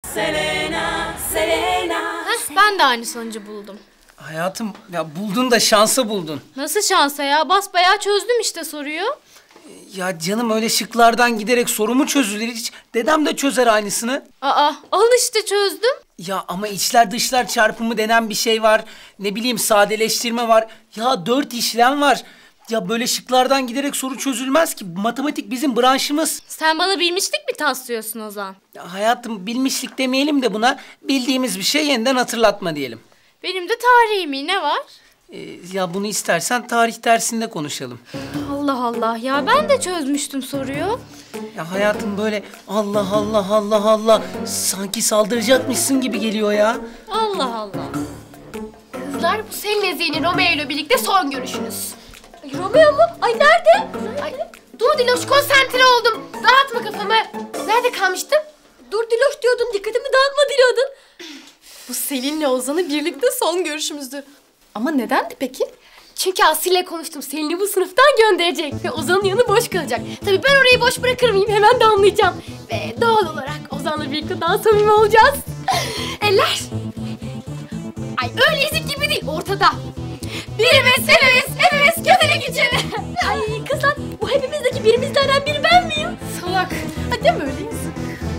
Selena, Selena. Heh, ben de aynı sonucu buldum. Hayatım ya buldun da şansa buldun. Nasıl şansa ya? Basbayağı çözdüm işte soruyu. Ya canım öyle şıklardan giderek soru mu çözülür hiç? Dedem de çözer aynısını. Aa, al işte çözdüm. Ya ama içler dışlar çarpımı denen bir şey var. Ne bileyim sadeleştirme var. Ya 4 işlem var. Ya böyle şıklardan giderek soru çözülmez ki. Matematik bizim branşımız. Sen bana bilmişlik mi taslıyorsun Ozan? Ya hayatım bilmişlik demeyelim de buna bildiğimiz bir şey yeniden hatırlatma diyelim. Benim de tarihim ne var? Ya bunu istersen tarih dersinde konuşalım. Allah Allah ya ben de çözmüştüm soruyu. Ya hayatım böyle Allah Allah Allah Allah sanki saldıracakmışsın gibi geliyor ya. Allah Allah. Kızlar bu Selin Zeyn'in Romeo ile birlikte son görüşünüz. Romeo mu? Ay nerede? Ay, dur Diloş konsantre oldum. Dağıtma kafamı. Nerede kalmıştım? Dur Diloş diyordun, dikkatimi dağıtma diyordun. Bu Selin'le Ozan'ı birlikte son görüşümüzdü. Ama nedendi peki? Çünkü Aslı'yla konuştum. Selin'i bu sınıftan gönderecek ve Ozan'ın yanı boş kalacak. Tabii ben orayı boş bırakır mıyım? Hemen de anlayacağım. Ve doğal olarak Ozan'la birlikte daha samimi olacağız. Eller. Ay öyle ezik gibi değil, ortada. Birimiz, hepimiz kötülük için. Ay kızlar bu hepimizdeki birimizlerden biri ben miyim? Salak. Hadi deme öyle yazık.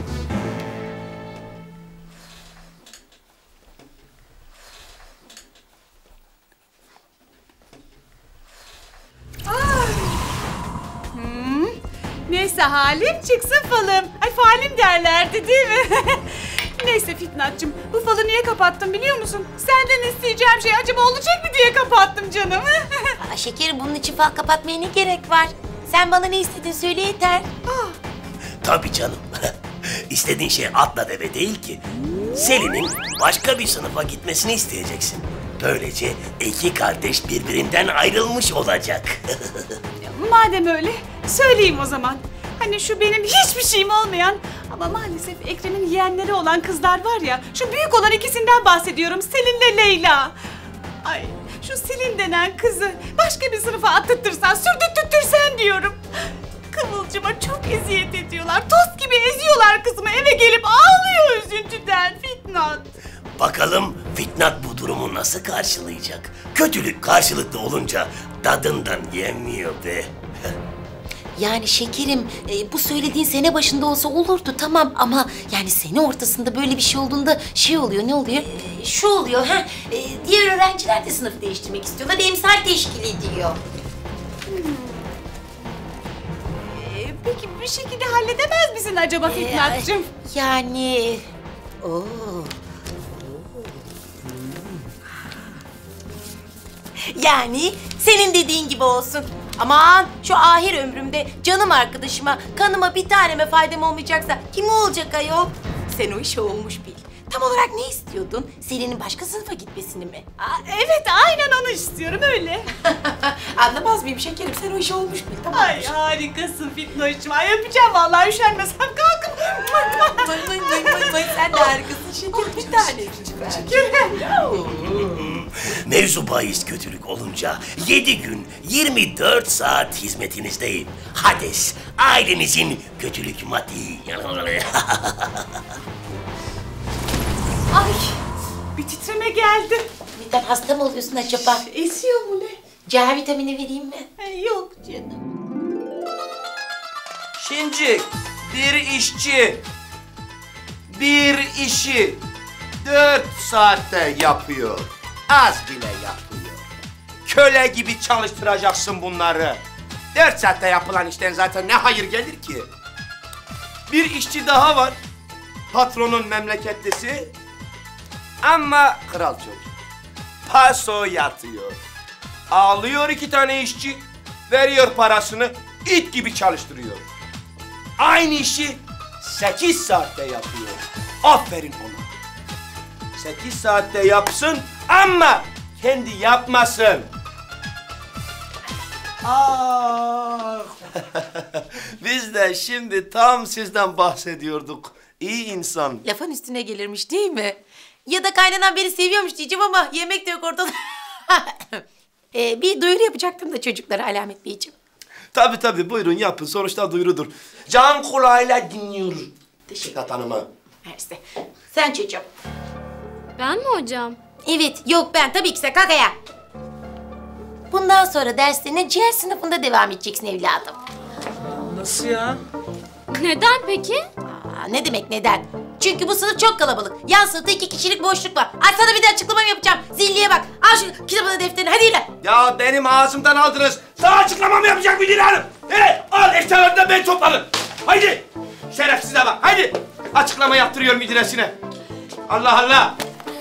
Neyse halim çıksın falım. Ay falim derlerdi değil mi? Neyse Fitnatçım, bu falı niye kapattım biliyor musun? Senden isteyeceğim şey acaba olacak mı diye kapattım canım. Şekerim bunun için fal kapatmaya ne gerek var? Sen bana ne istedin söyle yeter. Tabii canım. İstediğin şey atla deve değil ki. Selin'in başka bir sınıfa gitmesini isteyeceksin. Böylece iki kardeş birbirinden ayrılmış olacak. Madem öyle söyleyeyim o zaman. Hani şu benim hiçbir şeyim olmayan ama maalesef Ekrem'in yeğenleri olan kızlar var ya, şu büyük olan ikisinden bahsediyorum, Selin'le Leyla. Ay şu Selin denen kızı başka bir sınıfa attırtırsan, sürdürtürsen diyorum. Kıvılcıma çok eziyet ediyorlar, toz gibi eziyorlar kızımı, eve gelip ağlıyor üzüntüden Fitnat. Bakalım Fitnat bu durumu nasıl karşılayacak? Kötülük karşılıklı olunca tadından yenmiyor be. Yani şekerim bu söylediğin sene başında olsa olurdu tamam ama yani sene ortasında böyle bir şey olduğunda şey oluyor ne oluyor? Şu oluyor ha diğer öğrenciler de sınıf değiştirmek istiyorlar emsal teşkil ediyor. Peki bir şekilde halledemez misin acaba Fitnat'cığım? Yani... Oo. Yani senin dediğin gibi olsun. Aman şu ahir ömrümde canım arkadaşıma, kanıma bir taneme faydam olmayacaksa kim olacak ayol? Sen o işi olmuş bil. Tam olarak ne istiyordun? Selin'in başka sınıfa gitmesini mi? Evet aynen onu istiyorum öyle. Anlamaz mıyım şekerim? Sen o işi olmuş bil tamam mı? Ay harikasın Fitnoş'cum. Ay öpeceğim vallahi üşenmesem kalkıp. Sen de harikasın şekerim. Bir tanecik ver. Mevzu bahis kötülük olunca 7 gün 24 saat hizmetinizdeyim. Hades, ailenizin kötülük mati. Ay bir titreme geldi. Neden hasta mı oluyorsun acaba? Esiyor mu ne? C vitamini vereyim mi? Yok canım. Şimdi bir işçi bir işi 4 saatte yapıyor. Az bile yapıyor. Köle gibi çalıştıracaksın bunları. 4 saatte yapılan işten zaten ne hayır gelir ki? Bir işçi daha var. Patronun memleketlisi. Ama kral çocuk. Paso yatıyor. Ağlıyor 2 tane işçi. Veriyor parasını. İt gibi çalıştırıyor. Aynı işi 8 saatte yapıyor. Aferin ona. 8 saatte yapsın ama kendi yapmasın. Ah! Biz de şimdi tam sizden bahsediyorduk. İyi insan. Lafın üstüne gelirmiş değil mi? Ya da kaynanan beni seviyormuş diyeceğim ama yemek de yok ortada. Bir duyuru yapacaktım da çocuklara Alamet Beyciğim. Tabii buyurun yapın. Sonuçta duyurudur. Can kulağıyla dinliyor. Teşekkür Hanım'a. Neyse. Sen çocuğum. Ben mi hocam? Evet, yok ben. Tabii ki sen kalk ayağa. Bundan sonra derslerine C sınıfında devam edeceksin evladım. Nasıl ya? Neden peki? Ne demek neden? Çünkü bu sınıf çok kalabalık. Yan sınıfta 2 kişilik boşluk var. Ay sana bir de açıklama yapacağım. Zilliye bak. Al şu kitabını defterini hadi yürü. Ya benim ağzımdan aldınız. Sana açıklamamı yapacak Müdür Hanım. Evet, al eşyalarını da ben topladım. Haydi. Şerefsize bak, haydi. Açıklama yaptırıyorum müdüresine. Allah Allah.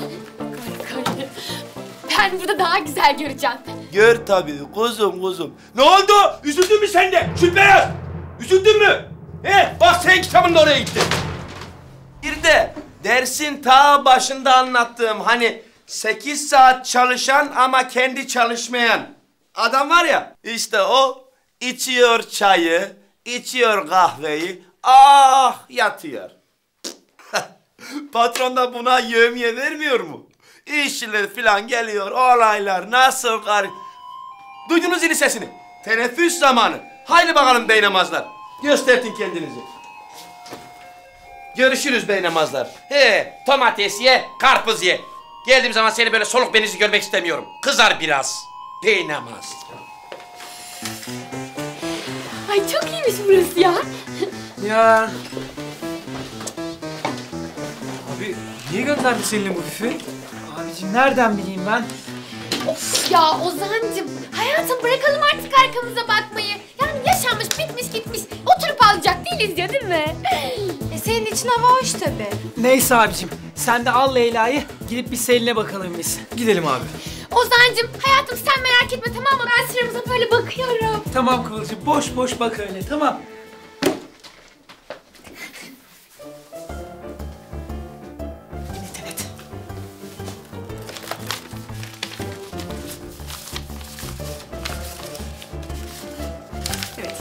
Ben burada daha güzel göreceğim. Gör tabii kuzum. Ne oldu? Üzüldün mü sen de? Şüpheyaz. Üzüldün mü? Bak sen kitabın da oraya gitti. Bir de dersin ta başında anlattığım hani 8 saat çalışan ama kendi çalışmayan adam var ya. İşte o içiyor çayı, içiyor kahveyi, yatıyor. Patron da buna yevmiye vermiyor mu? İşçiler falan geliyor, olaylar nasıl Duydunuz zili sesini. Teneffüs zamanı. Haydi bakalım beynamazlar. Göstertin kendinizi. Görüşürüz beynamazlar. Domates ye, karpuz ye. Geldiğim zaman seni böyle soluk benizli görmek istemiyorum. Kızar biraz. Beynamaz. Ay çok iyiymiş burası ya. Ya. Abi niye gönderdin Selin'in bu fifi? Abicim nereden bileyim ben? Of ya Ozan'cığım. Hayatım bırakalım artık arkamıza bakmayı. Yani yaşanmış bitmiş gitmiş. Oturup alacak değiliz ya değil mi? Senin için hava hoş tabii. Neyse abicim sen de al Leyla'yı gidip bir Selin'e bakalım biz. Gidelim abi. Ozan'cığım hayatım sen merak etme tamam mı? Ben sıramıza böyle bakıyorum. Tamam Kıvılcım boş boş bak öyle tamam. Evet. Evet.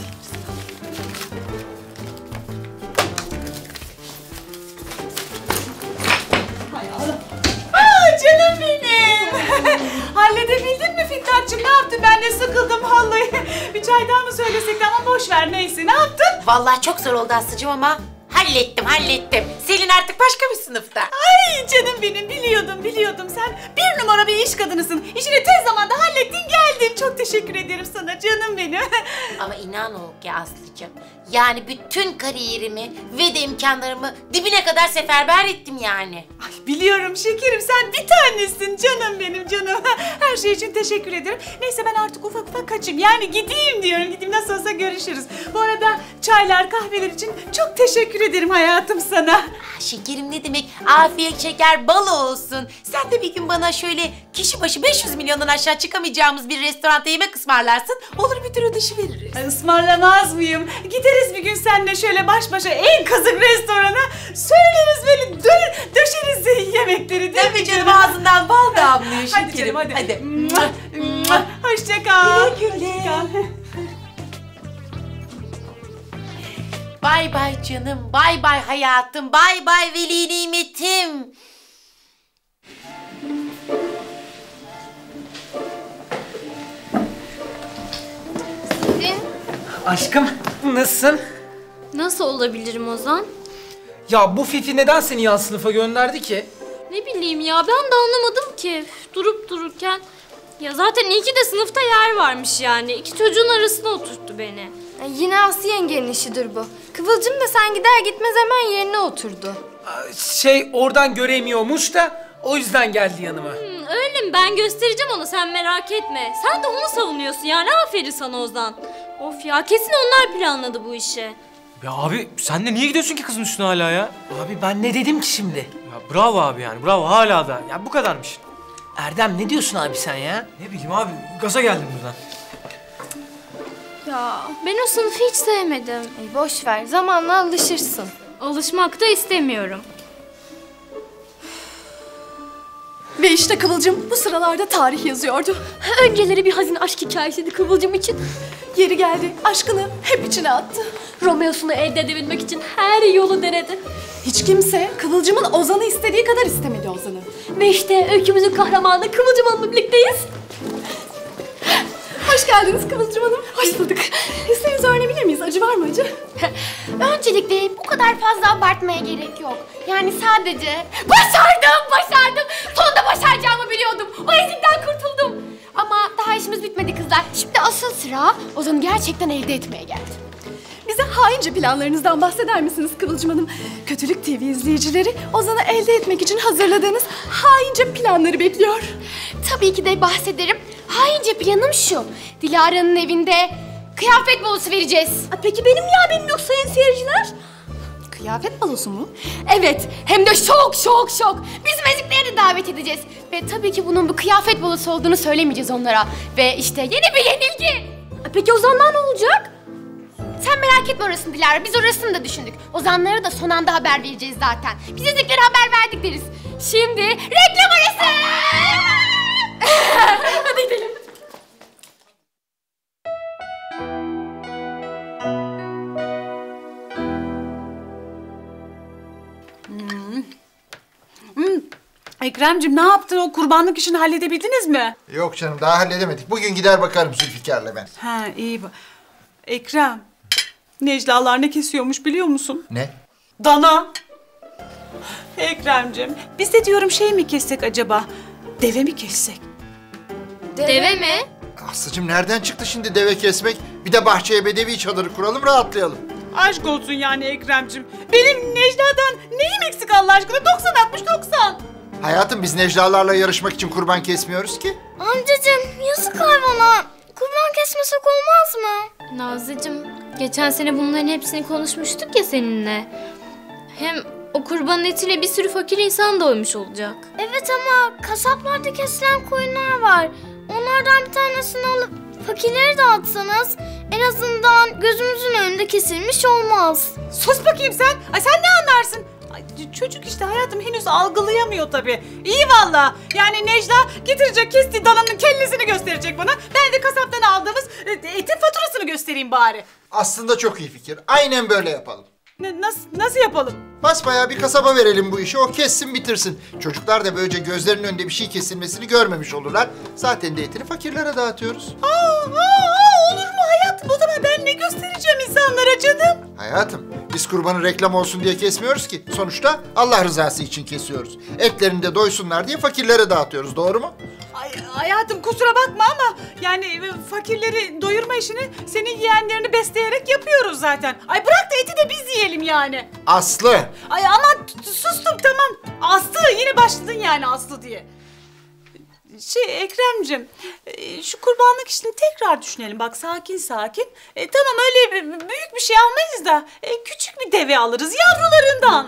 Canım benim. Halledebildin mi Fitnatçığım? Ne yaptın? Ben de sıkıldım vallahi. Bir çay daha mı söylesek ama boş ver neyse. Ne yaptın? Vallahi çok zor oldu Aslı'cığım ama hallettim. Selin artık başka bir sınıfta. Ay canım benim biliyordum. Sen bir numara bir iş kadınısın. İşini tez zamanda hallettin geldin. Çok teşekkür ederim sana canım benim. Ama inan o ki Aslı'cığım. Yani bütün kariyerimi ve de imkanlarımı dibine kadar seferber ettim yani. Ay biliyorum şekerim sen bir tanesin canım benim canım. Her şey için teşekkür ederim. Neyse ben artık ufak kaçayım. Yani gideyim diyorum. Gideyim nasıl olsa görüşürüz. Bu arada çaylar kahveler için çok teşekkür ederim hayatım sana. Şekerim ne demek? Afiyet şeker bal olsun. Sen de bir gün bana şöyle kişi başı 500 milyondan aşağı çıkamayacağımız bir restoranda yemek ısmarlarsın. Olur bir tür ödeşi veririz. Ay, ısmarlamaz mıyım? Gideriz bir gün seninle şöyle baş başa en kazık restorana. Söyleriz böyle döşeriz yemekleri değil Tabii mi canım ağzından bal damlıyor Hadi şekerim. canım hadi. Hadi. Hoşça kal. Güle. Bay bay canım, bay bay hayatım, bay bay veli nimetim. Aşkım nasılsın? Nasıl olabilirim Ozan? Ya bu Fifi neden seni yan sınıfa gönderdi ki? Ne bileyim ya ben de anlamadım ki. Durup dururken. Ya zaten iyi ki de sınıfta yer varmış yani. İki çocuğun arasına oturttu beni. Yine Aslı yengenin işidir bu. Kıvılcım da sen gider gitmez hemen yerine oturdu. Oradan göremiyormuş da o yüzden geldi yanıma. Öyle mi? Ben göstereceğim ona sen merak etme. Sen de onu savunuyorsun yani aferin sana Ozan. Of ya kesin onlar planladı bu işi. Ya abi sen de niye gidiyorsun ki kızın üstüne hala ya? Abi ben ne dedim ki şimdi? Ya bravo abi yani bravo hala da. Ya bu kadarmış. Erdem ne diyorsun abi sen ya? Ne bileyim abi gaza geldim buradan. Ya ben o sınıfı hiç sevmedim. Boş ver zamanla alışırsın. Alışmak da istemiyorum. Ve işte Kıvılcım bu sıralarda tarih yazıyordu. Önceleri bir hazin aşk hikayesiydi Kıvılcım için. Yeri geldi aşkını hep içine attı. Romeo'sunu elde edebilmek için her yolu denedi. Hiç kimse Kıvılcım'ın Ozan'ı istediği kadar istemedi Ozan'ı. Ve işte öykümüzün kahramanı Kıvılcım Hanım'la birlikteyiz. Hoş geldiniz Kıvılcım Hanım. Hoş bulduk. İsteğinizi öğrenebilir miyiz? Acı var mı acı? Öncelikle bu kadar fazla abartmaya gerek yok. Yani sadece... Başardım! Sonunda başaracağımı biliyordum. O ezikten kurtuldum. Ama daha işimiz bitmedi kızlar. Şimdi asıl sıra Ozan'ı gerçekten elde etmeye geldi. Bize haince planlarınızdan bahseder misiniz Kıvılcım Hanım? Kötülük TV izleyicileri Ozan'ı elde etmek için hazırladığınız haince planları bekliyor. Tabii ki de bahsederim. Haince planım şu. Dilara'nın evinde kıyafet balosu vereceğiz. Peki benim yok sayın seyirciler? Kıyafet balosu mu? Evet, hem de şok. Bizim ezikleri de davet edeceğiz. Ve tabii ki bunun bu kıyafet balosu olduğunu söylemeyeceğiz onlara. Ve işte yeni bir yenilgi. Peki Ozan'dan ne olacak? Sen merak etme orasını Dilara, biz orasını da düşündük. Ozanlara da son anda haber vereceğiz zaten. Biz eziklere haber verdik deriz. Şimdi reklam arası! Hadi gidelim. Ekrem'cim ne yaptın? O kurbanlık işini halledebildiniz mi? Yok canım daha halledemedik. Bugün gider bakarım Zülfikar'la ben. Ha iyi bak. Ekrem, Neclalar ne kesiyormuş biliyor musun? Ne? Dana. Ekrem'cim biz de diyorum şey mi kessek acaba? Deve mi kessek? Deve mi? Aslıcığım nereden çıktı şimdi deve kesmek? Bir de bahçeye bedevi çadırı kuralım rahatlayalım. Aşk olsun yani Ekrem'cim. Benim Necla'dan neyim eksik Allah aşkına? 90-60-90. Hayatım biz Neclalarla yarışmak için kurban kesmiyoruz ki. Amcacığım yazık hayvana. Kurban kesmesek olmaz mı? Nazlıcığım, geçen sene bunların hepsini konuşmuştuk ya seninle. Hem o kurbanın etiyle bir sürü fakir insan doymuş olacak. Evet ama kasaplarda kesilen koyunlar var. Onlardan bir tanesini alıp fakirlere dağıtsanız en azından gözümüzün önünde kesilmiş olmaz. Sus bakayım sen. Ay sen ne anlarsın? Ay, çocuk işte hayatım henüz algılayamıyor tabii. İyi valla. Yani Necla getirecek kestiği dananın kellesini gösterecek bana. Ben de kasaptan aldığımız etin faturasını göstereyim bari. Aslında çok iyi fikir. Aynen böyle yapalım. Nasıl yapalım? Basbayağı bir kasaba verelim bu işi. O kessin bitirsin. Çocuklar da böylece gözlerinin önünde bir şey kesilmesini görmemiş olurlar. Zaten de etini fakirlere dağıtıyoruz. Olur mu hayatım? O zaman ben ne göstereceğim insanlara canım? Hayatım biz kurbanı reklam olsun diye kesmiyoruz ki. Sonuçta Allah rızası için kesiyoruz. Etlerini de doysunlar diye fakirlere dağıtıyoruz. Doğru mu? Ay, hayatım kusura bakma ama yani fakirleri doyurma işini senin yeğenlerini besleyerek yapıyoruz zaten. Ay bırak da eti de biz yiyelim yani. Aslı. Ay aman sustum tamam. Aslı yine başladın yani Aslı diye. Ekrem'cim şu kurbanlık işini tekrar düşünelim bak sakin. Tamam öyle büyük bir şey almayız da küçük bir deve alırız yavrularından.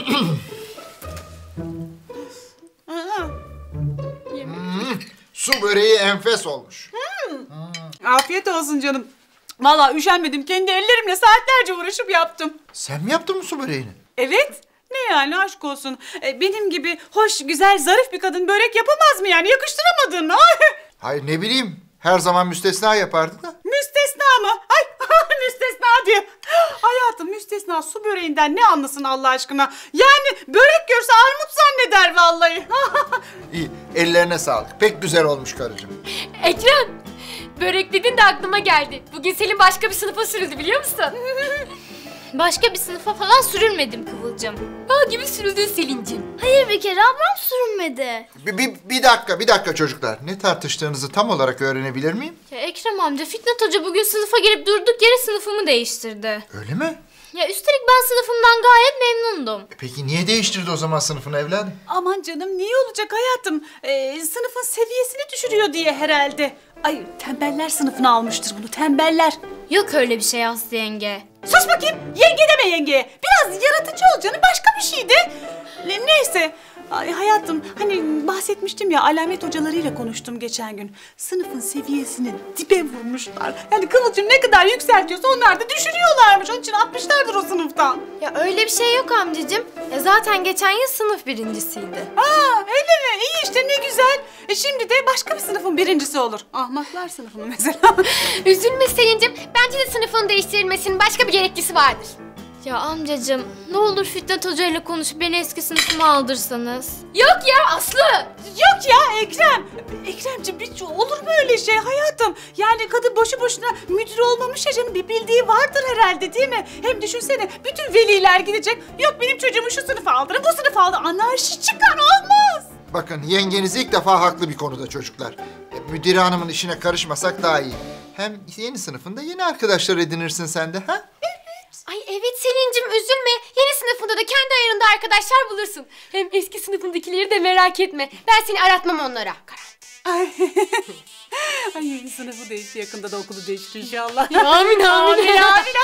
Su böreği enfes olmuş. Afiyet olsun canım. Vallahi üşenmedim kendi ellerimle saatlerce uğraşıp yaptım. Sen mi yaptın bu su böreğini? Evet. Ne yani aşk olsun. Benim gibi hoş, güzel, zarif bir kadın börek yapamaz mı yani? Yakıştıramadın mı? Hayır ne bileyim. Her zaman müstesna yapardı da. Müstesna mı? Ay müstesna diyor. Hayatım müstesna su böreğinden ne anlasın Allah aşkına? Yani börek görse armut zanneder vallahi. İyi ellerine sağlık. Pek güzel olmuş karıcığım. Ekrem, börek dedin de aklıma geldi. Bugün Selin başka bir sınıfa sürüldü biliyor musun? Başka bir sınıfa falan sürülmedim Kıvılcım. Bal gibi sürüldün Selin'cim. Hayır bir kere ablam sürünmedi. Bir dakika çocuklar. Ne tartıştığınızı tam olarak öğrenebilir miyim? Ya Ekrem amca, Fitnat Hoca bugün sınıfa gelip durduk yere sınıfımı değiştirdi. Öyle mi? Ya üstelik ben sınıfımdan gayet memnundum. Peki niye değiştirdi o zaman sınıfını evladım? Aman canım niye olacak hayatım? Sınıfın seviyesini düşürüyor diye herhalde. Ay tembeller sınıfına almıştır bunu tembeller. Yok öyle bir şey Aslı yenge. Sus bakayım yenge deme yengeye. Biraz yaratıcı ol canım başka bir şeydi. Neyse. Ay hayatım hani bahsetmiştim ya alamet hocalarıyla konuştum geçen gün. Sınıfın seviyesini dibe vurmuşlar. Yani Kıvılcım ne kadar yükseltiyorsa onlar da düşürüyorlarmış. Onun için atmışlardır o sınıftan. Ya öyle bir şey yok amcacığım. Zaten geçen yıl sınıf birincisiydi. Öyle mi? İyi işte ne güzel. Şimdi de başka bir sınıfın birincisi olur. Ahmaklar sınıfı mı mesela? Üzülme Selin'cim. Bence de sınıfın değiştirilmesinin başka bir gerekçesi vardır. Ya amcacığım ne olur Fitnat Hoca ile konuşup beni eski sınıfıma aldırsanız. Yok ya Aslı. Yok ya Ekrem. Ekremciğim hiç olur mu öyle şey hayatım? Yani kadın boşu boşuna müdür olmamış ya canım. Bir bildiği vardır herhalde değil mi? Hem düşünsene bütün veliler gidecek. Yok benim çocuğumu şu sınıfa aldırın, bu sınıfa aldırın. Anarşi çıkar, olmaz. Bakın yengeniz ilk defa haklı bir konuda çocuklar. Müdire hanımın işine karışmasak daha iyi. Hem yeni sınıfında yeni arkadaşlar edinirsin sen de ha? Ay evet Selin'cim üzülme. Yeni sınıfında da kendi ayarında arkadaşlar bulursun. Hem eski sınıfındakileri de merak etme. Ben seni aratmam onlara. Ay. Ay yeni sınıfı değişti, yakında da okulu değişti inşallah. Amin amin.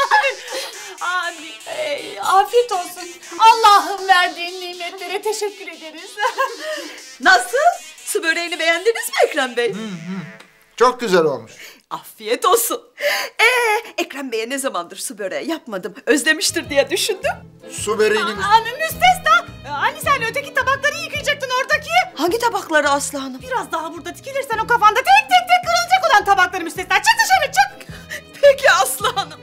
Afiyet olsun. Allah'ın verdiğin nimetlere teşekkür ederiz. Nasıl? Su böreğini beğendiniz mi Ekrem Bey? Çok güzel olmuş. Afiyet olsun. Ekrem Bey'e ne zamandır su böreği yapmadım. Özlemiştir diye düşündüm. Su böreğinin... Müstesna. Hani sen öteki tabakları yıkayacaktın oradaki? Hangi tabakları Aslı Hanım? Biraz daha burada dikilirsen o kafanda tek tek kırılacak olan tabakları Müstesna. Çık dışarı çık. Peki Aslı Hanım.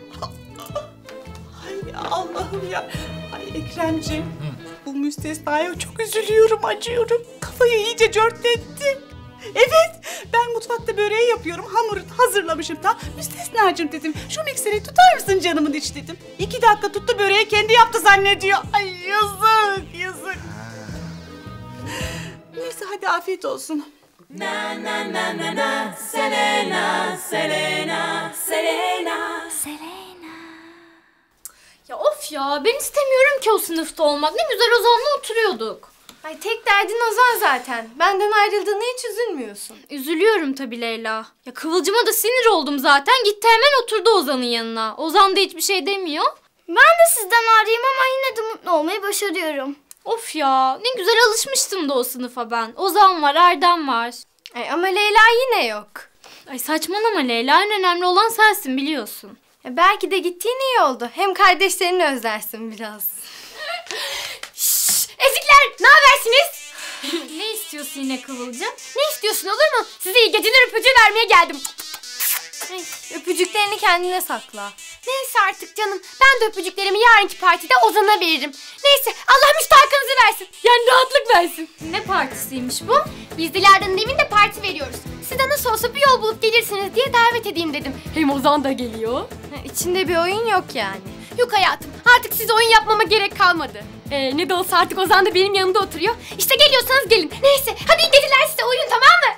Ay Allah'ım ya. Ay Ekremciğim. Bu Müstesna'ya çok üzülüyorum, acıyorum. Kafayı iyice cörtlettim. Evet, ben mutfakta böreği yapıyorum, hamuru hazırlamışım tam. Müstesnacığım dedim, şu mikseri tutar mısın canımın iç dedim. 2 dakika tuttu, böreği kendi yaptı zannediyor. Ay yazık. Neyse hadi afiyet olsun. Selena. Ya of ya ben istemiyorum ki o sınıfta olmak. Ne güzel Ozan'la oturuyorduk. Ay tek derdin Ozan zaten. Benden ayrıldığına hiç üzülmüyorsun. Üzülüyorum tabii Leyla. Ya Kıvılcım'a da sinir oldum zaten. Gitti hemen oturdu Ozan'ın yanına. Ozan da hiçbir şey demiyor. Ben de sizden arayayım ama yine de mutlu olmayı başarıyorum. Of ya ne güzel alışmıştım da o sınıfa ben. Ozan var, Erdem var. Ama Leyla yine yok. Ay saçmalama Leyla, en önemli olan sensin biliyorsun. Belki de gittiğin iyi oldu. Hem kardeşlerini özlersin biraz. Ezikler ne habersiniz? Ne istiyorsun yine Kıvılcım? Ne istiyorsun olur mu? Size iyi geceler öpücüğü vermeye geldim. Ay, öpücüklerini kendine sakla. Neyse artık canım. Ben de öpücüklerimi yarınki partide Ozan'a veririm. Neyse Allah müstahakınızı versin. Yani rahatlık versin. Ne partisiymiş bu? Biz Dilara'nın evinde parti veriyoruz. Siz de nasıl olsa bir yol bulup gelirsiniz diye davet edeyim dedim. Hem Ozan da geliyor. İçinde bir oyun yok yani. Yok hayatım. Artık size oyun yapmama gerek kalmadı. Ne de olsa artık Ozan da benim yanımda oturuyor. İşte geliyorsanız gelin. Neyse hadi iyi geceler size, oyun tamam mı?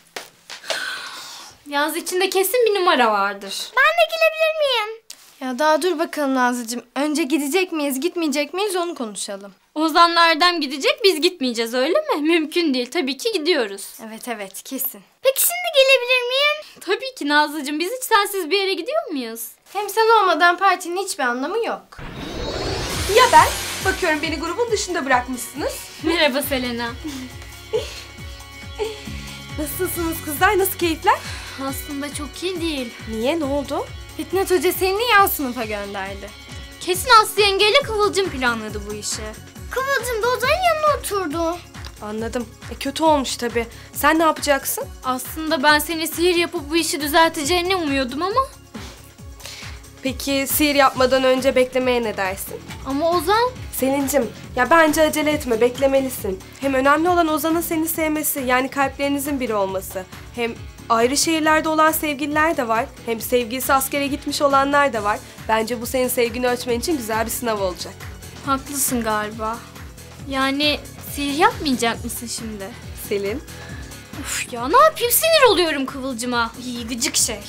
Yalnız içinde kesin bir numara vardır. Ben de gelebilir miyim? Ya daha dur bakalım Nazlıcığım. Önce gidecek miyiz, gitmeyecek miyiz onu konuşalım. Ozan'la Erdem gidecek, biz gitmeyeceğiz öyle mi? Mümkün değil. Tabii ki gidiyoruz. Evet kesin. Peki şimdi gelebilir miyim? Tabii ki Nazlıcığım. Biz hiç sensiz bir yere gidiyor muyuz? Hem sen olmadan partinin hiçbir anlamı yok. Ya ben? Bakıyorum beni grubun dışında bırakmışsınız. Merhaba Selena. Nasılsınız kızlar? Nasıl keyifler? Aslında çok iyi değil. Niye? Ne oldu? Fitnat Hoca seni yan sınıfa gönderdi. Kesin Aslı yengeyle Kıvılcım planladı bu işi. Kıvılcım da Ozan'ın yanına oturdu. Anladım. Kötü olmuş tabii. Sen ne yapacaksın? Aslında ben seni sihir yapıp bu işi düzelteceğini umuyordum ama... Peki sihir yapmadan önce beklemeye ne dersin? Ama Ozan... Selin'cim ya bence acele etme, beklemelisin. Hem önemli olan Ozan'ın seni sevmesi, yani kalplerinizin biri olması. Hem ayrı şehirlerde olan sevgililer de var. Hem sevgilisi askere gitmiş olanlar da var. Bence bu senin sevgini ölçmen için güzel bir sınav olacak. Haklısın galiba. Yani sihir yapmayacak mısın şimdi? Selin? Uf ya ne yapayım, sinir oluyorum Kıvılcım'a. İyi gıcık şey.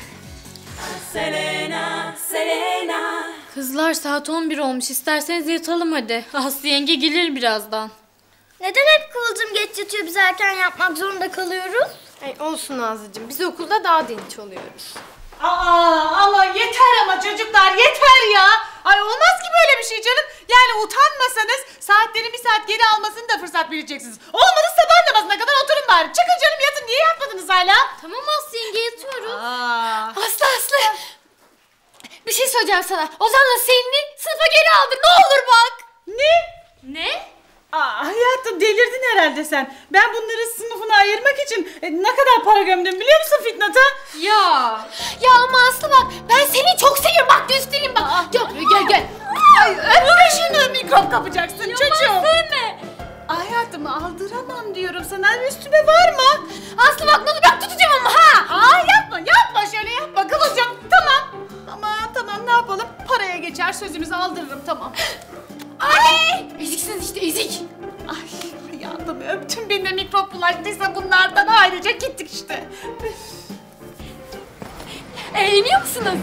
Selena, Selena. Kızlar saat 11 olmuş. İsterseniz yatalım hadi. Aslı yenge gelir birazdan. Neden hep Kıvılcım geç yatıyor, biz erken yapmak zorunda kalıyoruz? Olsun Nazlıcığım, biz okulda daha dinç oluyoruz. Ama yeter ama çocuklar yeter ya. Ay olmaz ki böyle bir şey canım. Yani utanmasanız saatlerin 1 saat geri almasını da fırsat bileceksiniz. Olmadı sabah namazına kadar oturun bari. Çıkın canım yatın, niye yatmadınız hala? Tamam Aslı yenge yatıyoruz. Aslı. Bir şey söyleyeceğim sana. Ozan'la Selin'i sınıfa geri aldır. Ne olur bak. Ne? Hayatım delirdin herhalde sen. Ben bunları sınıfına ayırmak için ne kadar para gömdüm biliyor musun Fitnat'a? Ya ama Aslı bak, ben seni çok seviyorum. Bak göstereyim bak. Gel. Ay öpme şunu, mikrop kapacaksın çocuğum. Sevme. Hayatımı aldıramam diyorum sana, üstüme varma. Aslı bak ne olur bak tutacağım ama ha. Aa yapma şöyle yapma Kıvılcım. Tamam ne yapalım? Paraya geçer sözümüzü aldırırım tamam. Ay! Eziksiniz işte ezik. Ay hayatım öptün beni de mikrop bulaştıysa bunlardan ayrıca gittik işte. Eğleniyor musunuz?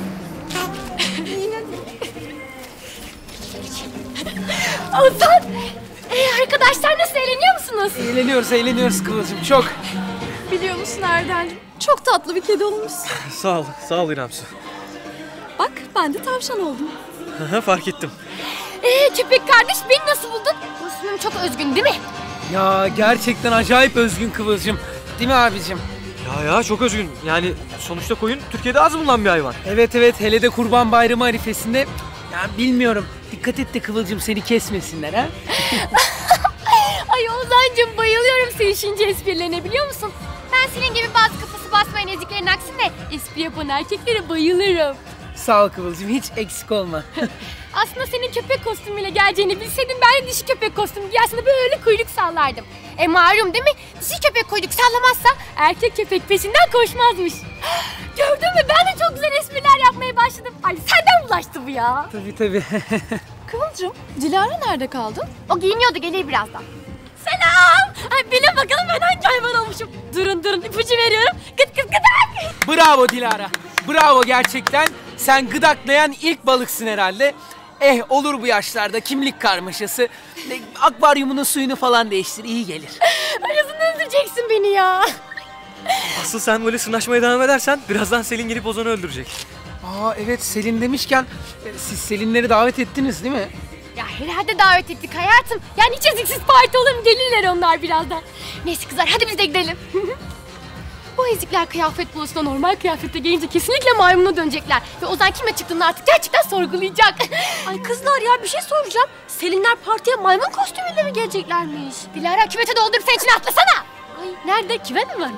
Ozan! Arkadaşlar nasıl eğleniyor musunuz? Eğleniyoruz Kıvılcım çok. Biliyor musun Erdemciğim? Çok tatlı bir kedi olmuşsun. Sağ ol İrem Su. Bak ben de tavşan oldum. Fark ettim. Köpek kardeş beni nasıl buldun? Osman'ım çok özgün değil mi? Ya gerçekten acayip özgün Kıvılcım. Değil mi abicim? Ya çok özgün. Yani sonuçta koyun Türkiye'de az bulunan bir hayvan. Evet hele de Kurban Bayramı arifesinde. Ya bilmiyorum. Dikkat et de Kıvılcım seni kesmesinler ha. Ay Ozan'cığım bayılıyorum senin şince esprilerine biliyor musun? Ben senin gibi bazı kafası basmayan eziklerin aksine espri yapan erkeklere bayılırım. Sağ ol Kıvılcım hiç eksik olma. Aslında senin köpek kostümüyle geleceğini bilseydim ben de dişi köpek kostümü giyersinde böyle kuyruk sallardım. Malum değil mi? Dişi köpek kuyruk sallamazsa erkek köpek peşinden koşmazmış. Gördün mü? Ben de çok güzel espriler yapmaya başladım. Ay senden bulaştı bu ya. Tabii. Kıvılcım, Dilara nerede kaldı? O giyiniyordu gelir birazdan. Selam. Ay bilin bakalım ben hangi hayvan olmuşum. Durun ipucu veriyorum. Gıt gıdak. Bravo Dilara. Bravo gerçekten. Sen gıdaklayan ilk balıksın herhalde. Olur bu yaşlarda kimlik karmaşası. Akvaryumunun suyunu falan değiştir iyi gelir. Arasını öldüreceksin beni ya. Asıl sen böyle sırnaşmaya devam edersen birazdan Selin gelip Ozan'ı öldürecek. Evet Selin demişken siz Selinleri davet ettiniz değil mi? Ya herhalde davet ettik hayatım. Yani hiç eziksiz parti olur mu? Gelirler onlar birazdan. Neyse kızlar hadi biz de gidelim. Bu ezikler kıyafet buluşuna normal kıyafette gelince kesinlikle maymuna dönecekler. Ve Ozan kime çıktığını artık gerçekten sorgulayacak. Ay kızlar ya bir şey soracağım. Selinler partiye maymun kostümüyle mi geleceklermiş? Dilara küvete doldurup senin için atlasana. Ay nerede? Küvet mi var?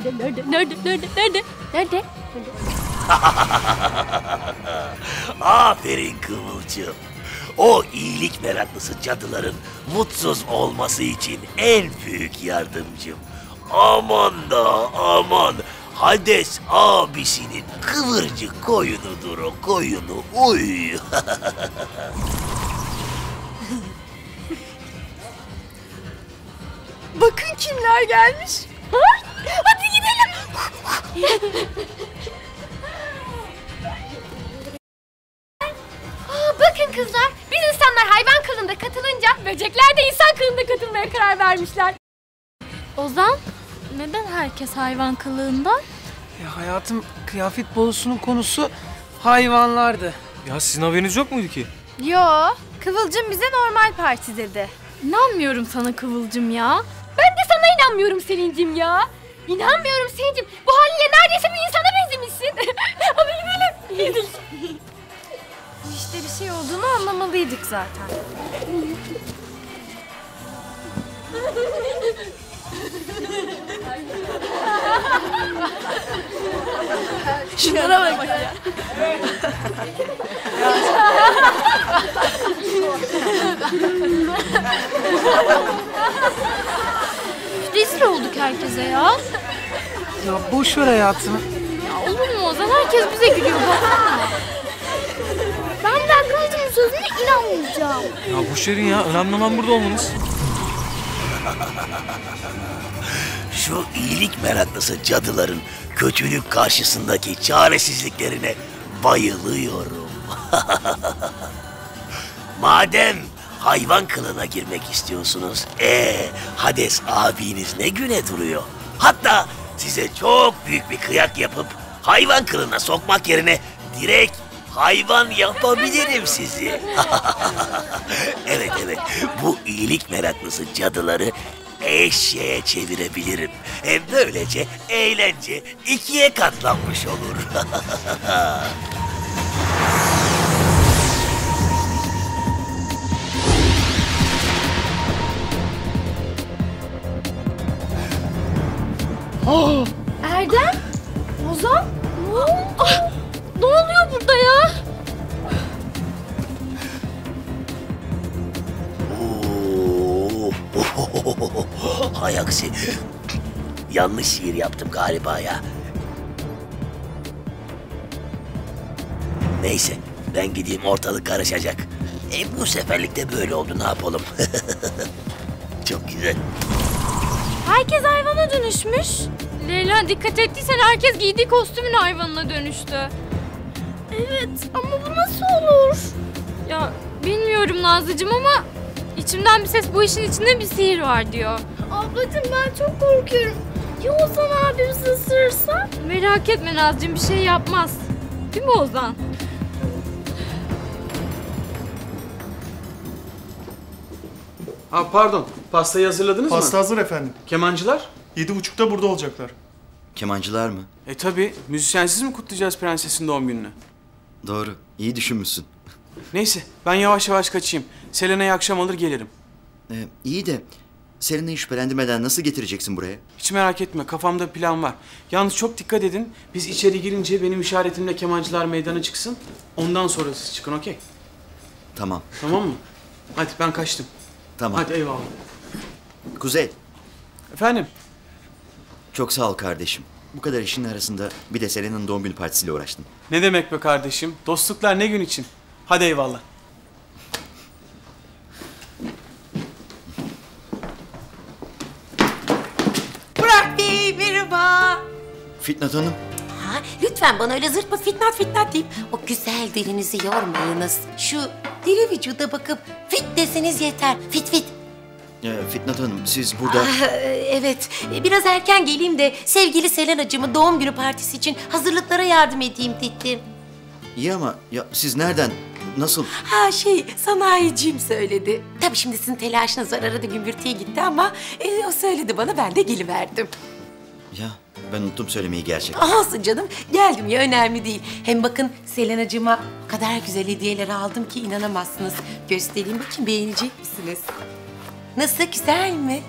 Nerede? Aferin Kıvılcım. O iyilik meraklısı cadıların mutsuz olması için en büyük yardımcım. Aman Hades abisinin kıvırcık koyunudur o koyunu. Uy. Bakın kimler gelmiş. Hadi gidelim. Bakın kızlar, biz insanlar hayvan kılığında katılınca böcekler de insan kılığında katılmaya karar vermişler. Ozan, neden herkes hayvan kılığında? Hayatım kıyafet balosunun konusu hayvanlardı. Ya sizin haberiniz yok muydu ki? Yo, Kıvılcım bize normal parti dedi. İnanmıyorum sana Kıvılcım ya. Ben de sana inanmıyorum Selin'cim ya. İnanmıyorum Selin'cim. Bu halinle neredeyse bir insana benzemişsin. Hadi gidelim. İşte bir şey olduğunu anlamalıydık zaten. Şunlara bak ya. Rezil olduk herkese ya. Ya boş ver hayatım. Ya olur mu Ozan? Herkes bize gülüyor baksana. Ben de Kıvılcım'ın sözüne inanmayacağım. Ya boş verin ya. Önemli olan burada olmanız. Şu iyilik meraklısı cadıların kötülük karşısındaki çaresizliklerine bayılıyorum. Madem hayvan kılığına girmek istiyorsunuz, Hades abiniz ne güne duruyor. Hatta size çok büyük bir kıyak yapıp hayvan kılığına sokmak yerine direkt hayvan yapabilirim sizi. Evet, bu iyilik meraklısı cadıları eşeğe çevirebilirim. Böylece eğlence 2'ye katlanmış olur. Erdem? Ozan? Ne oluyor burada ya? Hay aksi. Yanlış şiir yaptım galiba ya. Neyse, ben gideyim, ortalık karışacak. Bu seferlik de böyle oldu, ne yapalım? Çok güzel. Herkes hayvana dönüşmüş. Leyla, dikkat ettiysen herkes giydiği kostümün hayvanına dönüştü. Evet ama bu nasıl olur? Ya bilmiyorum Nazlıcığım ama içimden bir ses bu işin içinde bir sihir var diyor. Ablacığım ben çok korkuyorum. Ya Ozan abimiz ısırırsa? Merak etme Nazlıcığım, bir şey yapmaz. Değil mi Ozan? Ha pardon, pastayı hazırladınız mı? Pasta hazır efendim. Kemancılar? 7.30'da burada olacaklar. Kemancılar mı? Tabii, müzisyensiz mi kutlayacağız prensesin doğum gününü? Doğru, iyi düşünmüşsün. Neyse, ben yavaş yavaş kaçayım. Selena'yı akşam alır gelirim. İyi de Selena'yı şüphelendirmeden nasıl getireceksin buraya? Hiç merak etme, kafamda plan var. Yalnız çok dikkat edin, biz içeri girince benim işaretimle kemancılar meydana çıksın. Ondan sonra siz çıkın, okey? Tamam. Tamam mı? Hadi ben kaçtım. Tamam. Hadi eyvallah. Kuzey. Efendim? Çok sağ ol kardeşim. Bu kadar işin arasında bir de Selena'nın doğum günü partisiyle uğraştın. Ne demek be kardeşim? Dostluklar ne gün için? Hadi eyvallah. Burak Bey merhaba. Fitnat Hanım. Ha, lütfen bana öyle zırtma fitnat deyip o güzel dilinizi yormayınız. Şu diri vücuda bakıp fit deseniz yeter. Fit. Fitnat Hanım siz burada... Evet, biraz erken geleyim de sevgili Selena'cığımın doğum günü partisi için hazırlıklara yardım edeyim dedim. İyi ama ya siz nereden, nasıl? Ha sanayicim söyledi. Tabii şimdi sizin telaşınız var, arada gümbürtüye gitti ama o söyledi bana, ben de geliverdim. Ya ben unuttum söylemeyi gerçekten. Olsun canım, geldim ya, önemli değil. Hem bakın Selena'cığıma o kadar güzel hediyeler aldım ki inanamazsınız. Göstereyim bakayım, beğenecek misiniz? Nasıl, güzel mi?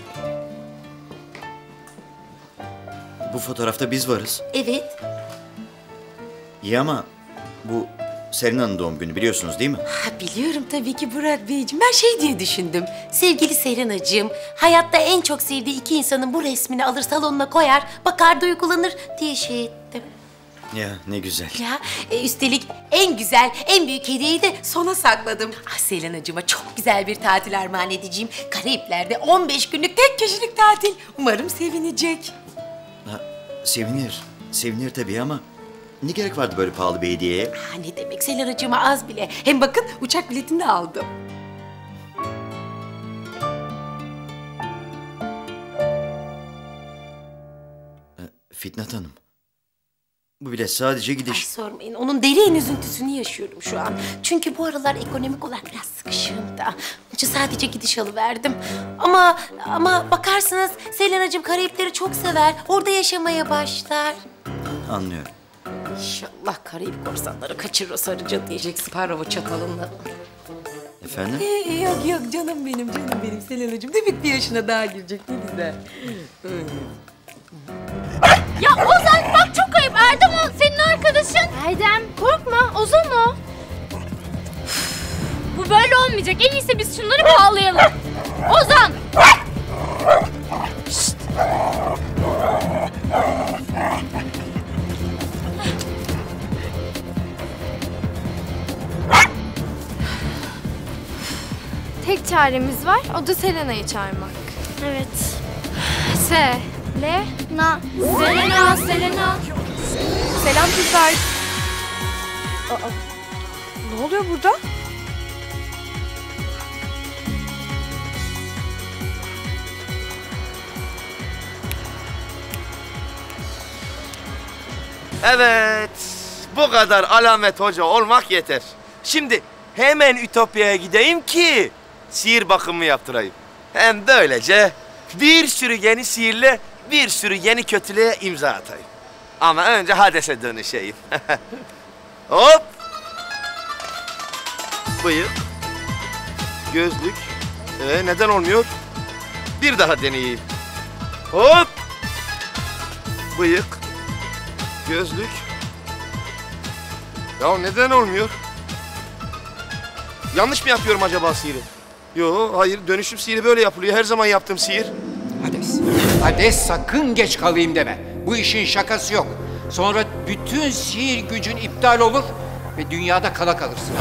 Bu fotoğrafta biz varız. Evet. İyi ama bu Selena'nın doğum günü, biliyorsunuz değil mi? Ha, biliyorum tabii ki Burak Beyciğim. Ben diye düşündüm. Sevgili Selena'cığım, hayatta en çok sevdiği iki insanın bu resmini alır salonuna koyar, bakar duygulanır diye ettim. Ya ne güzel. Ya üstelik en güzel, en büyük hediyeyi de sona sakladım. Selena'cığıma çok güzel bir tatil armağan edeceğim. Karayipler'de 15 günlük tek kişilik tatil. Umarım sevinecek. Sevinir tabii ama ne gerek vardı böyle pahalı bir hediyeye? Ne demek, Selena'cığıma az bile. Hem bakın uçak biletini de aldım. Fitnat Hanım. Bu bile sadece gidiş. Sormayın, onun derin üzüntüsünü yaşıyorum şu an. Çünkü bu aralar ekonomik olarak biraz sıkışığım da. Onun için sadece gidiş alıverdim. Ama bakarsınız Selena'cığım Karayipleri çok sever. Orada yaşamaya başlar. Anlıyorum. İnşallah Karayip korsanları kaçırır o sarıca diyecek Sparrow'u çatalınla. Efendim? Yok canım benim Selena'cığım. Demek bir yaşına daha girecek, ne güzel. Ya Ozan bak, çok ayıp. Erdem o senin arkadaşın. Erdem korkma, Ozan o. Bu böyle olmayacak. En iyisi biz şunları bağlayalım. Ozan! Şşt! Tek çaremiz var, o da Selena'yı çağırmak. Evet. Selena. Selam kızlar. Ne oluyor burada? Evet, bu kadar alamet hoca olmak yeter. Şimdi hemen Ütopya'ya gideyim ki sihir bakımı yaptırayım. Hem böylece bir sürü yeni sihirle bir sürü yeni kötülüğe imza atayım. Ama önce Hades'e dönüşeyim. Hop! Bıyık, gözlük. Neden olmuyor? Bir daha deneyeyim. Hop! Bıyık, gözlük. Ya neden olmuyor? Yanlış mı yapıyorum acaba sihiri? Yo, hayır. Dönüşüm sihiri böyle yapılıyor. Her zaman yaptığım sihir. Hades. Hades sakın geç kalayım deme. Bu işin şakası yok. Sonra bütün sihir gücün iptal olur ve dünyada kala kalırsın.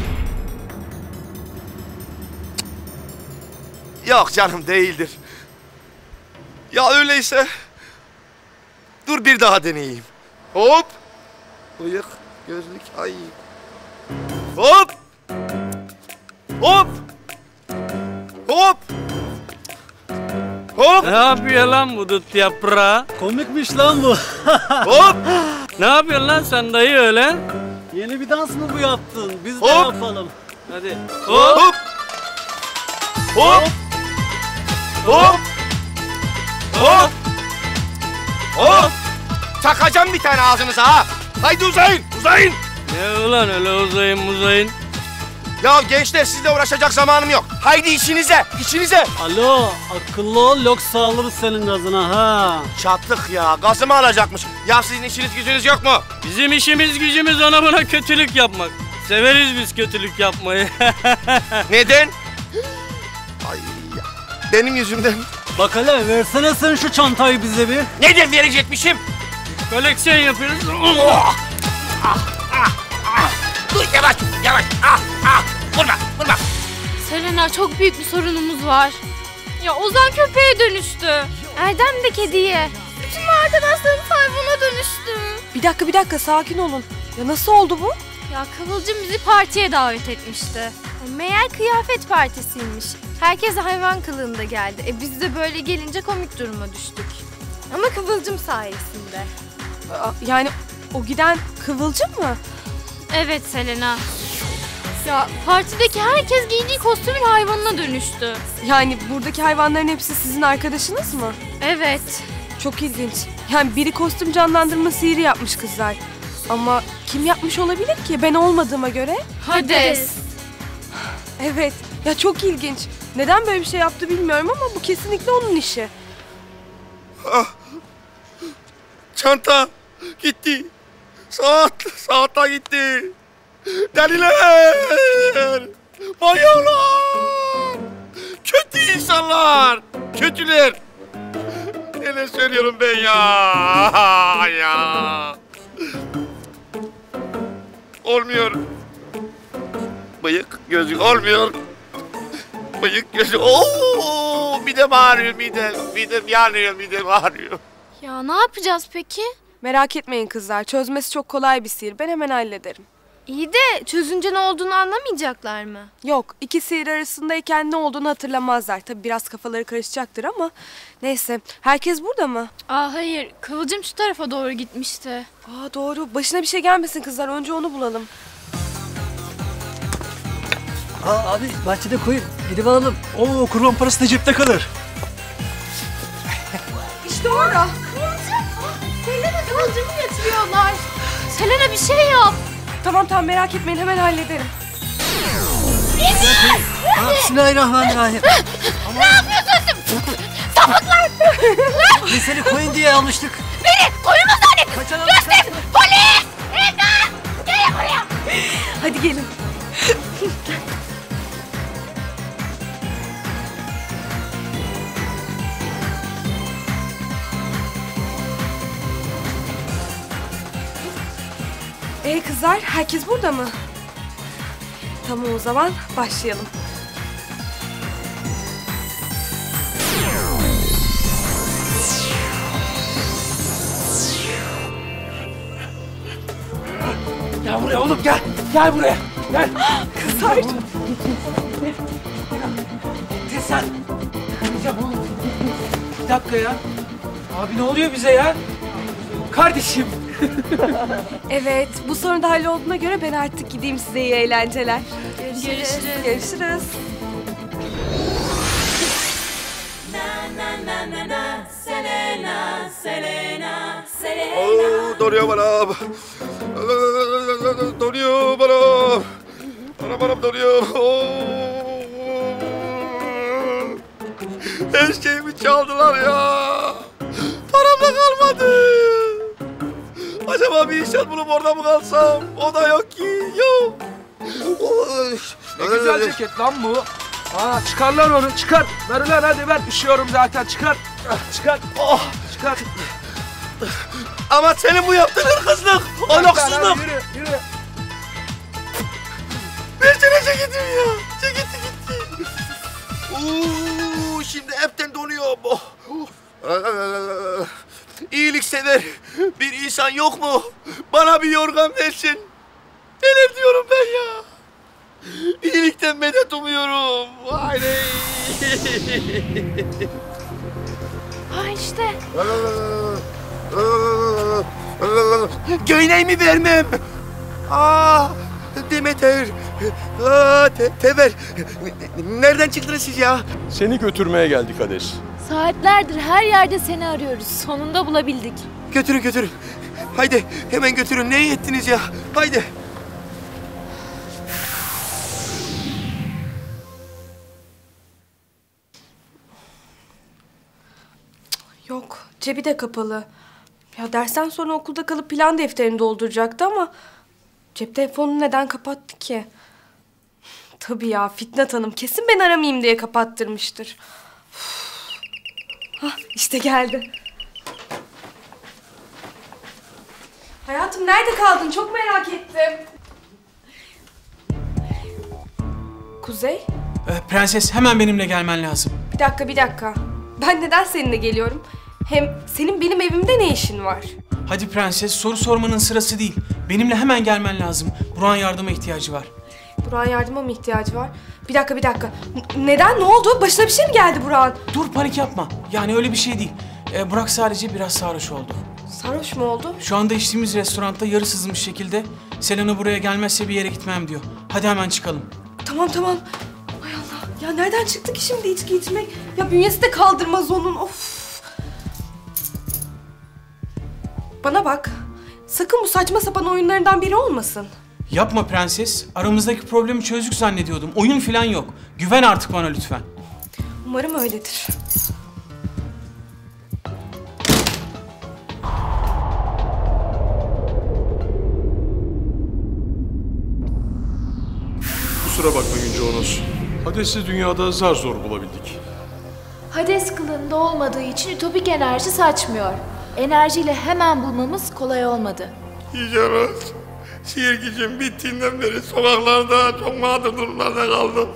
Yok canım, değildir. Ya öyleyse... Dur bir daha deneyeyim. Hop! Bıyık, gözlük, ay. Hop! Hop! Hop! Hop! Ne yapıyor lan bu dut yaprağı? Komikmiş lan bu. Hop! Ne yapıyorsun lan sen dayı öyle? Yeni bir dans mı bu yaptın? Biz de Hop! yapalım. Hadi. Hop! Hop! Hop! Hop! Hop! Hop! Çakacağım bir tane ağzınıza ha! Haydi uzayın! Uzayın! Ne ulan öyle uzayın. Ya gençler, sizle uğraşacak zamanım yok. Haydi işinize! İşinize! Alo, akıllı ol yoksa alırız senin gazına ha. Çattık ya, gazımı alacakmış. Ya sizin işiniz gücünüz yok mu? Bizim işimiz gücümüz ona buna kötülük yapmak. Severiz biz kötülük yapmayı. Neden? Ay ya, benim yüzümden. Bak hele, versene sen şu çantayı bize bir. Neden verecekmişim? Koleksiyon yapıyoruz. Dur yavaş. Vurma. Selena, çok büyük bir sorunumuz var. Ya Ozan köpeğe dönüştü. Erdem de kediye. Bütün arkadaşlarımız hayvana dönüştü. Bir dakika sakin olun. Ya nasıl oldu bu? Ya Kıvılcım bizi partiye davet etmişti. Meğer kıyafet partisiymiş. Herkes hayvan kılığında geldi. Biz de böyle gelince komik duruma düştük. Ama Kıvılcım sayesinde. Yani o giden Kıvılcım mı? Evet Selena. Ya partideki herkes giydiği kostümün hayvanına dönüştü. Yani buradaki hayvanların hepsi sizin arkadaşınız mı? Evet. Çok ilginç. Yani biri kostüm canlandırma sihiri yapmış kızlar. Ama kim yapmış olabilir ki? Ben olmadığıma göre. Hades. Evet. Ya çok ilginç. Neden böyle bir şey yaptı bilmiyorum ama bu kesinlikle onun işi. Ah. Çanta gitti. Saat da gitti. Deliler. Manyaklar. Kötü insanlar. Kötüler. Ne söylüyorum ben ya. Olmuyor. Bıyık, gözlük olmuyor. Bıyık, gözlük. Oo, midem ağrıyor, midem yanıyor, midem ağrıyor. Ya ne yapacağız peki? Merak etmeyin kızlar. Çözmesi çok kolay bir sihir. Ben hemen hallederim. İyi de çözünce ne olduğunu anlamayacaklar mı? Yok. İki sihir arasındayken ne olduğunu hatırlamazlar. Tabii biraz kafaları karışacaktır ama. Neyse. Herkes burada mı? Hayır. Kıvılcım şu tarafa doğru gitmişti. Doğru. Başına bir şey gelmesin kızlar. Önce onu bulalım. Abi bahçede koyun. Gidip alalım. Oo, kurban parası da cepte kalır. İşte orada. Selena, Kıvılcım'ı getiriyorlar. Selena bir şey yap. Tamam merak etmeyin. Hemen hallederim. Bismillahirrahmanirrahim. Ne yapıyorsun? Sapıklar! Biz seni koyun diye almıştık. Beni koyun mu zannettin? Göster! Polis! İmdat! Gelin buraya! Hadi gelin. Kızlar, herkes burada mı? Tamam o zaman başlayalım. Gel buraya oğlum gel. Gel buraya. Gel. Kızlar. Sen. Bir dakika ya. Abi ne oluyor bize ya? Kardeşim. Evet, bu sorun da hallolduğuna göre ben artık gideyim, size iyi eğlenceler. Görüşürüz. Donuyor bana. Donuyor bana. Bana donuyor. Her şeyimi çaldılar ya. Param da kalmadı. Acaba bir iş bulup orada mı kalsam? O da yok ki. Yok. Ne güzel ceket lan bu. Çıkar lan onu, çıkar. Ver lan hadi ver. Üşüyorum zaten, çıkar. Çıkar. Oh, çıkar. Ama senin bu yaptığın hırkızlık, ahlaksızlık. Yürü. Versene ceketim ya. Ceketi gitti. Şimdi hepten donuyor bu. İyiliksever bir insan yok mu? Bana bir yorgan versin. Neler diyorum ben ya? İyilikten medet umuyorum. Haydi. Ha işte. Göğneğimi vermem. Demeter. Teber. Nereden çıktınız siz ya? Seni götürmeye geldik Hades. Saatlerdir her yerde seni arıyoruz. Sonunda bulabildik. Götürün. Haydi hemen götürün. Ne iyi ettiniz ya? Haydi. Yok, cebi de kapalı. Ya dersten sonra okulda kalıp plan defterini dolduracaktı ama cep telefonunu neden kapattı ki? Tabii ya, Fitnat Hanım kesin ben aramayayım diye kapattırmıştır. Hah, işte geldi. Hayatım nerede kaldın? Çok merak ettim. Kuzey? Prenses hemen benimle gelmen lazım. Bir dakika. Ben neden seninle geliyorum? Hem senin benim evimde ne işin var? Hadi prenses, soru sormanın sırası değil. Benimle hemen gelmen lazım. Burak'ın yardıma ihtiyacı var. Burak'ın yardıma mı ihtiyacı var? Bir dakika. Neden? Ne oldu? Başına bir şey mi geldi Burak'ın? Dur, panik yapma. Yani öyle bir şey değil. Burak sadece biraz sarhoş oldu. Sarhoş mu oldu? Şu anda içtiğimiz restoranda yarı sızmış şekilde Selena buraya gelmezse bir yere gitmem diyor. Hadi hemen çıkalım. Tamam. Hay Allah. Ya nereden çıktı ki şimdi içki içmek? Ya bünyesi de kaldırmaz onun. Of. Bana bak. Sakın bu saçma sapan oyunlarından biri olmasın. Yapma prenses. Aramızdaki problemi çözdük zannediyordum. Oyun falan yok. Güven artık bana lütfen. Umarım öyledir. Kusura bakma Yüce Onos. Hades'i dünyada zar zor bulabildik. Hades kılığında olmadığı için ütopik enerji saçmıyor. Enerjiyle hemen bulmamız kolay olmadı. Yüce Onos, şiir gücüm bittiğinden beri sokaklarda çok mağdur durumlarda kaldım.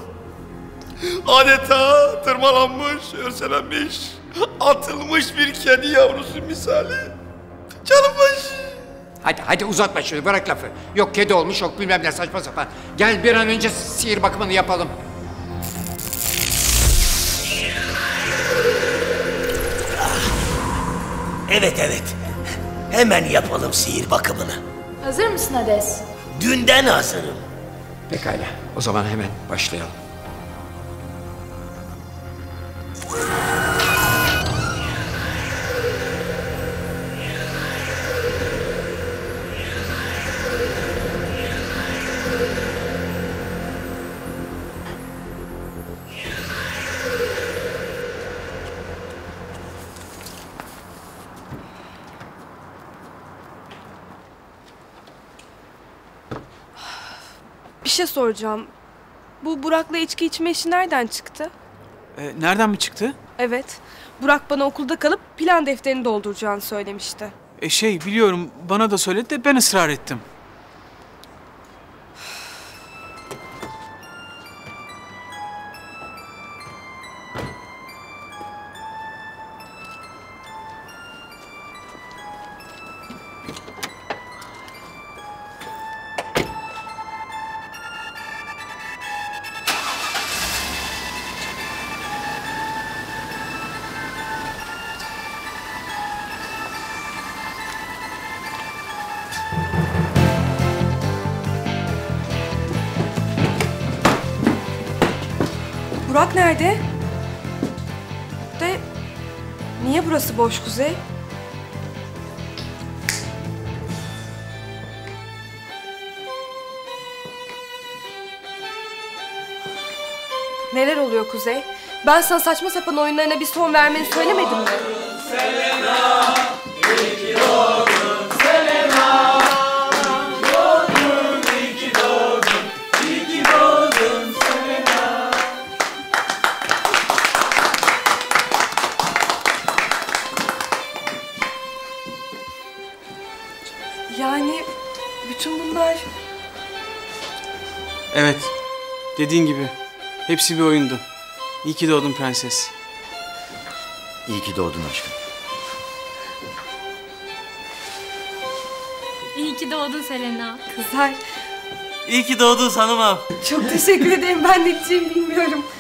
Adeta tırmalanmış, örselenmiş, atılmış bir kedi yavrusu misali. Canım başı. Hadi uzatma şunu, bırak lafı. Yok kedi olmuş, yok bilmem ne saçma sapan. Gel bir an önce sihir bakımını yapalım. Evet. Hemen yapalım sihir bakımını. Hazır mısın Hades? Dünden hazırım. Pekala, o zaman hemen başlayalım. Bir şey soracağım. Bu Burak'la içki içme işi nereden çıktı? Nereden mi çıktı? Evet. Burak bana okulda kalıp plan defterini dolduracağını söylemişti. Biliyorum, bana da söyledi de ben ısrar ettim. Burak nerede? Niye burası boş Kuzey? Neler oluyor Kuzey? Ben sana saçma sapan oyunlarına bir son vermeni söylemedim mi? Selena, iyi ki doğdun Selena. Doğdun, iyi ki doğdun, iyi ki doğdun Selena. bütün bunlar... Evet. Dediğin gibi. Hepsi bir oyundu. İyi ki doğdun prenses. İyi ki doğdun aşkım. İyi ki doğdun Selena. Kızlar İyi ki doğdun hanımım. çok teşekkür ederim. Ben ne diyeceğimi bilmiyorum.